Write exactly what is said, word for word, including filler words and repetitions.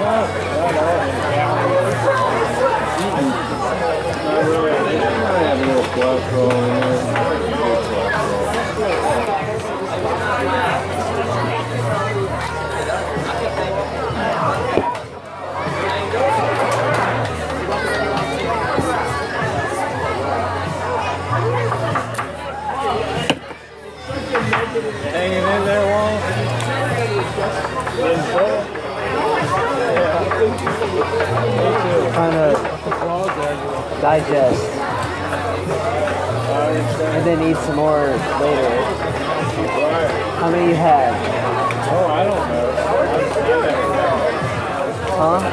Hanging in there, Wall? Trying to digest. And then eat some more later. How many you had? Oh, I don't know. Huh?